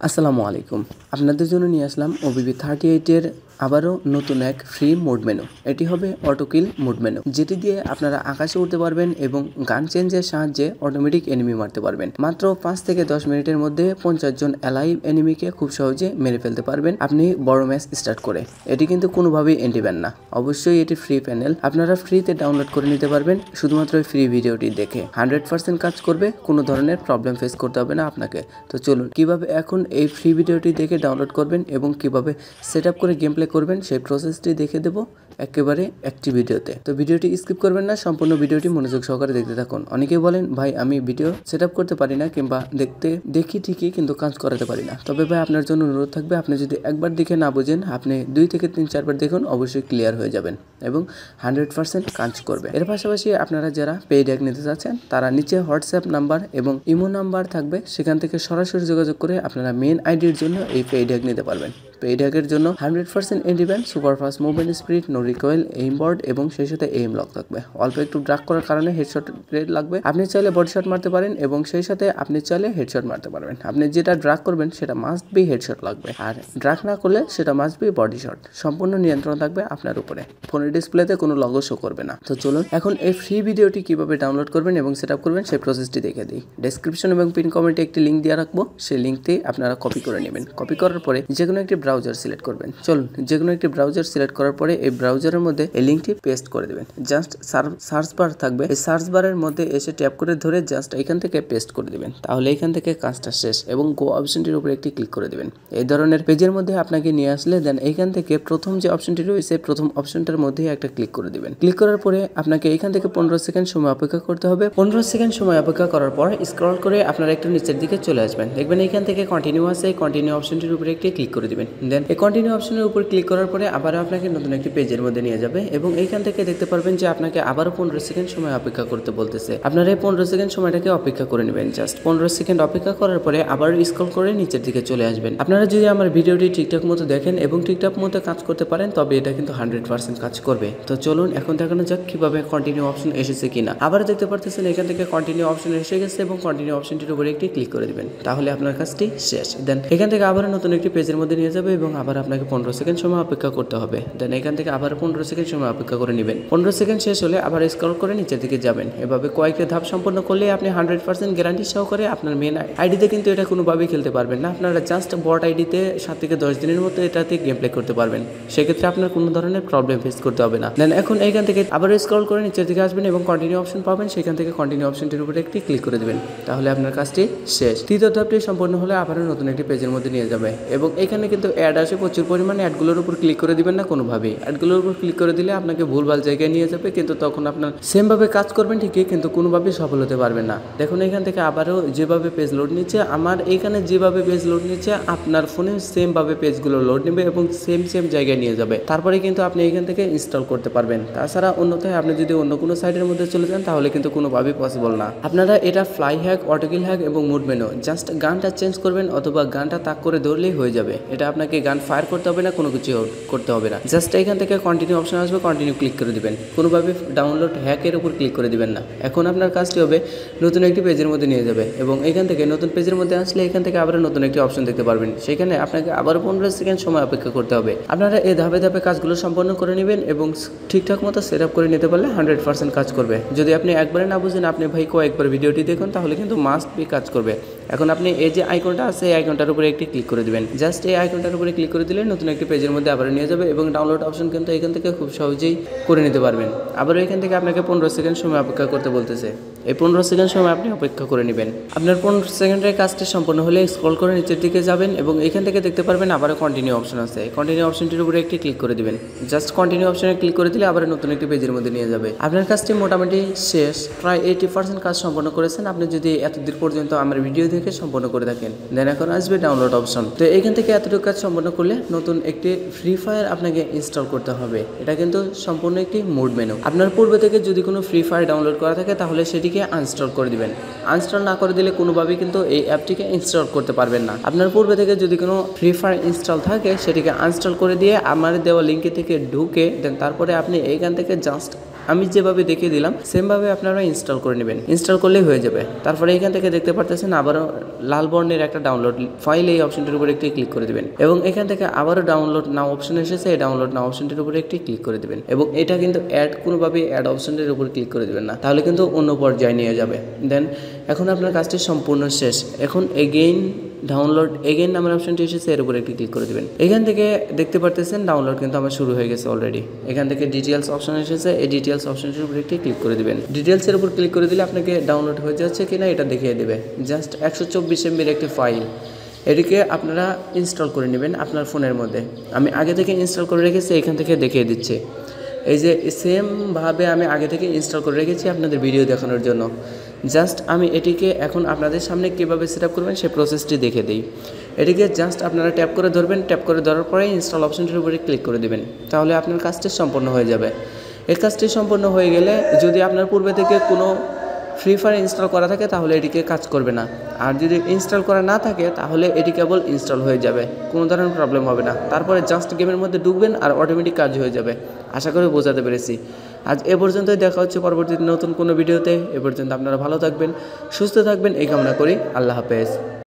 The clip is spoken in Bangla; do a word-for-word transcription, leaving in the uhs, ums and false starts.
আসসালামু আলাইকুম। আপনাদের জন্য নিয়ে আসলাম ওবিবি থার্টি এইটের আবারও নতুন এক ফ্রি মোড মেনু। এটি হবে অটোকিল মোড মেনু, যেটি দিয়ে আপনারা আকাশে উঠতে পারবেন এবং গান চেঞ্জের সাহায্যে অটোমেটিক এনিমি মারতে পারবেন। মাত্র পাঁচ থেকে দশ মিনিটের মধ্যে পঞ্চাশ জন অ্যালাইভ এনিমিকে খুব সহজে মেরে ফেলতে পারবেন আপনি বড় ম্যাচ স্টার্ট করে। এটি কিন্তু কোনোভাবেই এন্টিব্যান না, অবশ্যই এটি ফ্রি প্যানেল, আপনারা ফ্রিতে ডাউনলোড করে নিতে পারবেন শুধুমাত্র ফ্রি ভিডিওটি দেখে। হান্ড্রেড পার্সেন্ট কাজ করবে, কোনো ধরনের প্রবলেম ফেস করতে হবে না আপনাকে। তো চলুন কিভাবে এখন এই ফ্রি ভিডিওটি দেখে ডাউনলোড করবেন এবং কিভাবে সেট আপ করে গেম প্লে করবেন সেই প্রসেসটি দেখে দেবো একেবারে একটি ভিডিওতে। তো ভিডিওটি স্কিপ করবেন না, সম্পূর্ণ ভিডিওটি মনোযোগ সহকারে দেখতে থাকুন। অনেকেই বলেন ভাই আমি ভিডিও সেট আপ করতে পারি না কিংবা দেখতে দেখি ঠিকই কিন্তু কাজ করাতে পারি না। তবে ভাই আপনার জন্য অনুরোধ থাকবে, আপনি যদি একবার দেখে না বুঝেন আপনি দুই থেকে তিন চারবার দেখুন, অবশ্যই ক্লিয়ার হয়ে যাবেন এবং হান্ড্রেড পার্সেন্ট কাজ করবে। এর পাশাপাশি আপনারা যারা পেইড হ্যাক নিতে চাচ্ছেন তারা নিচে হোয়াটসঅ্যাপ নাম্বার এবং ইমো নাম্বার থাকবে, সেখান থেকে সরাসরি যোগাযোগ করে আপনারা মেন আইডির জন্য এই পেইড হ্যাক নিতে পারবেন। পেইড হ্যাকের জন্য hundred percent antiban, super fast movement speed, no recoil, aim board এবং সেই সাথে এইম লক থাকবে। অল্প একটু ড্রাগ করার কারণে হেডশট রেট লাগবে। আপনি চাইলে বডি শট মারতে পারেন এবং সেই সাথে আপনি চাইলে হেডশট মারতে পারবেন। আপনি যেটা ড্রাগ করবেন সেটা মাস্ট বি হেডশট লাগবে, আর ড্রাগ না করলে সেটা মাস্ট বি বডি শট। সম্পূর্ণ নিয়ন্ত্রণ থাকবে আপনার উপরে, ফোনের ডিসপ্লেতে কোনো লগো শো করবে না। তো চলুন এখন এই ফ্রি ভিডিওটি কিভাবে ডাউনলোড করবেন এবং সেট আপ করবেন সেই প্রসেসটি দেখে দিই। ডেসক্রিপশন এবং পিন কমেন্টে একটি লিঙ্ক দিয়ে রাখবো, সেই লিঙ্কটি আপনারা কপি করে নেবেন। কপি করার পরে যে কোনো একটি ব্রাউজার সিলেক্ট করবেন। চলুন যে কোনো একটি ব্রাউজার সিলেক্ট করার পরে এই ব্রাউজারের মধ্যে এই লিঙ্কটি পেস্ট করে দেবেন। জাস্ট সার্চ বার থাকবে, এই সার্চ বারের মধ্যে এসে ট্যাপ করে ধরে জাস্ট এখান থেকে পেস্ট করে দেবেন। তাহলে এখান থেকে কাজটা শেষ এবং গো অপশনটির উপরে একটি ক্লিক করে দেবেন। এই ধরনের পেজের মধ্যে আপনাকে নিয়ে আসলে দেন এইখান থেকে প্রথম যে অপশনটি রয়েছে প্রথম অপশনটার মধ্যে একটা ক্লিক করে দেবেন। ক্লিক করার পরে আপনাকে এখান থেকে পনেরো সেকেন্ড সময় অপেক্ষা করতে হবে। পনেরো সেকেন্ড সময় অপেক্ষা করার পর স্ক্রল করে আপনারা একটু নিচের দিকে চলে আসবেন। দেখবেন এখান থেকে কন্টিনিউ আছে, এই কন্টিনিউ অপশনটির উপরে একটি ক্লিক করে দিবেন। দেন এই কন্টিনিউ অপশনের উপর ক্লিক করার পরে আবার আপনাকে নতুন একটি পেজের মধ্যে নিয়ে যাবে এবং এইখান থেকে দেখতে পারবেন যে আপনাকে আবারও পনেরো সেকেন্ড সময় অপেক্ষা করতে বলতেছে। আপনারা এই পনেরো সেকেন্ড সময়টাকে অপেক্ষা করে নেবেন। জাস্ট পনেরো সেকেন্ড অপেক্ষা করার পরে আবার স্ক্রল করে নিচের দিকে চলে আসবেন। আপনারা যদি আমার ভিডিওটি ঠিকঠাক মতো দেখেন এবং ঠিকঠাক মতো কাজ করতে পারেন তবে এটা কিন্তু হান্ড্রেড পার্সেন্ট কাজ করবে। তো চলুন এখন দেখানো যাক কিভাবে কন্টিনিউ অপশন এসেছে কিনা। আবার দেখতে পারতেছেন এখান থেকে কন্টিনিউ অপশন এসে গেছে এবং কন্টিনিউ অপশনটির উপরে একটি ক্লিক করে দিবেন। তাহলে আপনার কাজটি শেষ। দেন এখান থেকে আবার নতুন একটি পেজের মধ্যে নিয়ে যাবে এবং আবার আপনাকে পনেরো সেকেন্ড সময় অপেক্ষা করতে হবে। দেন এখান থেকে আবার পনেরো সেকেন্ড সময় অপেক্ষা করে নেবেন। পনেরো সেকেন্ড শেষ হলে আবার স্ক্রল করে নিচের দিকে যাবেন। এভাবে কয়েকটা ধাপ সম্পন্ন করলে আপনি হান্ড্রেড পার্সেন্ট গ্যারান্টি সহকারে আপনার মেন আইডিতে কিন্তু এটা কোনোভাবেই খেলতে পারবেন না। আপনারা জাস্ট বট আইডিতে সাত থেকে দশ দিনের মতো এটাতে গেম প্লে করতে পারবেন। সেক্ষেত্রে আপনার কোনো ধরনের প্রবলেম ফেস করতে হবে না। দেন এখন এইখান থেকে আবার স্ক্রল করে নিচের দিকে আসবেন এবং কন্টিনিউ অপশন পাবেন, সেখান থেকে কন্টিনিউ অপশনটির উপরে একটি ক্লিক করে দেবেন। তাহলে আপনার কাজটি শেষ। তৃতীয় ধাপটি সম্পন্ন হলে আবারও নতুন একটি পেজের মধ্যে নিয়ে যাবে এবং এখানে কিন্তু অ্যাড আসে প্রচুর পরিমাণে। অ্যাডগুলোর উপর ক্লিক করে দিবেন না কোনোভাবেই। অ্যাডগুলোর উপর ক্লিক করে দিলে আপনাকে ভুলভাল জায়গায় নিয়ে যাবে, কিন্তু তখন আপনার সেমভাবে কাজ করবেন ঠিকই কিন্তু কোনোভাবেই সফল হতে পারবেন না। দেখুন এখান থেকে আবারও যেভাবে পেজ লোড নিচ্ছে, আমার এখানে যেভাবে পেজ লোড নিচ্ছে আপনার ফোনে সেমভাবে পেজগুলো লোড নেবে এবং সেম সেম জায়গায় নিয়ে যাবে। তারপরে কিন্তু আপনি এখান থেকে ইনস্টল করতে পারবেন। তাছাড়া অন্যথায় আপনি যদি অন্য কোনো সাইটের মধ্যে চলে যান তাহলে কিন্তু কোনোভাবেই পসিবল না। আপনারা এটা ফ্লাই হ্যাক, অটোকিল হ্যাক এবং মুড মেনু, জাস্ট গানটা চেঞ্জ করবেন অথবা গানটা তাক করে ধরলেই হয়ে যাবে। এটা আপনাকে গান ফায়ার করতে হবে না, কোনো কিছু করতে হবে না। জাস্ট এখান থেকে কন্টিনিউ অপশন আসবে, কন্টিনিউ ক্লিক করে দিবেন। কোনোভাবে ডাউনলোড হ্যাকের উপর ক্লিক করে দিবেন না। এখন আপনার কাজটি হবে নতুন একটি পেজের মধ্যে নিয়ে যাবে এবং এখান থেকে নতুন পেজের মধ্যে আসলে এখান থেকে আবার নতুন একটি অপশন দেখতে পারবেন। সেখানে আপনাকে আবার পনেরো সেকেন্ড সময় অপেক্ষা করতে হবে। আপনারা এই ধাপে ধাপে কাজগুলো সম্পন্ন করে নেবেন এবং ঠিকঠাক মতো সেট আপ করে নিতে পারলে হান্ড্রেড পার্সেন্ট কাজ করবে। যদি আপনি একবারে না বুঝেন আপনি ভাই কয়েকবার ভিডিওটি দেখুন তাহলে কিন্তু মাস্ট বি কাজ করবে। এখন আপনি এই যে আইকনটা আছে এই আইকনটার উপরে একটি ক্লিক করে দিবেন। জাস্ট এই আইকনটার উপরে ক্লিক করে দিলে নতুন একটি পেজের মধ্যে আবার নিয়ে যাবে এবং ডাউনলোড অপশন কিন্তু এখান থেকে খুব সহজেই করে নিতে পারবেন। আবার এখান থেকে আপনাকে পনেরো সেকেন্ড সময় অপেক্ষা করতে বলতেছে। এই পনেরো সেকেন্ড সময় আপনি অপেক্ষা করে নেবেন। আপনার পনেরো সেকেন্ডের কাজটি সম্পন্ন হলে স্ক্রল করে নিচের দিকে যাবেন এবং এখান থেকে দেখতে পারবেন আবার কন্টিনিউ অপশন আছে। কন্টিনিউ অপশনটির উপরে একটি ক্লিক করে দিবেন। জাস্ট কন্টিনিউ অপশনে ক্লিক করে দিলে আবার নতুন একটি পেজের মধ্যে নিয়ে যাবে। আপনার কাজটি মোটামুটি শেষ, প্রায় এইটি পার্সেন্ট কাজ সম্পন্ন করেছেন আপনি যদি এতদিন পর্যন্ত আমার ভিডিও দেখে সম্পন্ন করে থাকেন। দেন এখন আসবে ডাউনলোড অপশন। তো এখান থেকে এতটুকু কাজ সম্পন্ন করলে নতুন একটি ফ্রি ফায়ার আপনাকে ইনস্টল করতে হবে। এটা কিন্তু সম্পূর্ণ একটি মোড মেনু। আপনার পূর্বে থেকে যদি কোনো ফ্রি ফায়ার ডাউনলোড করা থাকে তাহলে সেটিকে আনইনস্টল করে দিবেন। আনইনস্টল না করে দিলে কোনোভাবেই কিন্তু এই অ্যাপটিকে ইনস্টল করতে পারবেন না। আপনার পূর্বে থেকে যদি কোনো ফ্রি ফায়ার ইনস্টল থাকে সেটিকে আনইনস্টল করে দিয়ে আমার দেওয়া লিঙ্কে থেকে ঢুকে দেন তারপরে আপনি এইখান থেকে জাস্ট আমি যেভাবে দেখিয়ে দিলাম সেমভাবে আপনারা ইনস্টল করে নেবেন। ইনস্টল করলেই হয়ে যাবে। তারপরে এখান থেকে দেখতে পারতেছেন আবারও লাল বর্ণের একটা ডাউনলোড ফাইল, এই অপশনটির উপরে একটি ক্লিক করে দেবেন এবং এখান থেকে আবারও ডাউনলোড নাও অপশন এসেছে, এই ডাউনলোড নাও অপশনটির উপরে একটি ক্লিক করে দেবেন এবং এটা কিন্তু অ্যাড কোনোভাবেই অ্যাড অপশনটির উপরে ক্লিক করে দেবেন না, তাহলে কিন্তু অন্য পর্যায়ে নিয়ে যাবে। দেন এখন আপনার কাজটি সম্পূর্ণ শেষ। এখন এগেইন ডাউনলোড এগেইন নামের অপশনটি এসেছে, এর উপরে একটি ক্লিক করে দেবেন। এখান থেকে দেখতে পারতেছেন ডাউনলোড কিন্তু আমার শুরু হয়ে গেছে অলরেডি। এখান থেকে ডিটেলস অপশন এসেছে, এই ডিটেলস অপশনটির উপরে একটি ক্লিক করে দেবেন। ডিটেলসের উপর ক্লিক করে দিলে আপনাকে ডাউনলোড হয়ে যাচ্ছে কিনা এটা দেখিয়ে দেবে। জাস্ট একশো চব্বিশ এমবির একটি ফাইল, এটিকে আপনারা ইনস্টল করে নেবেন আপনার ফোনের মধ্যে। আমি আগে থেকে ইনস্টল করে রেখেছি, এখান থেকে দেখিয়ে দিচ্ছি। এই যে সেমভাবে আমি আগে থেকে ইনস্টল করে রেখেছি আপনাদের ভিডিও দেখানোর জন্য। জাস্ট আমি এটিকে এখন আপনাদের সামনে কীভাবে সেট আপ করবেন সেই প্রসেসটি দেখে দিই। এটিকে জাস্ট আপনারা ট্যাপ করে ধরবেন, ট্যাপ করে ধরার পরে ইনস্টল অপশনটির উপরে ক্লিক করে দেবেন, তাহলে আপনার কাজটি সম্পন্ন হয়ে যাবে। এই কাজটি সম্পন্ন হয়ে গেলে যদি আপনার পূর্বে থেকে কোনো ফ্রি ফায়ার ইনস্টল করা থাকে তাহলে এটিকে কাজ করবে না, আর যদি ইনস্টল করা না থাকে তাহলে এটি কেবল ইনস্টল হয়ে যাবে, কোনো ধরনের প্রবলেম হবে না। তারপরে জাস্ট গেমের মধ্যে ঢুকবেন আর অটোমেটিক কাজ হয়ে যাবে। আশা করি বোঝাতে পেরেছি। আজ এ পর্যন্তই, দেখা হচ্ছে পরবর্তীতে নতুন কোনো ভিডিওতে। এ পর্যন্ত আপনারা ভালো থাকবেন, সুস্থ থাকবেন এই কামনা করি। আল্লাহ হাফেজ।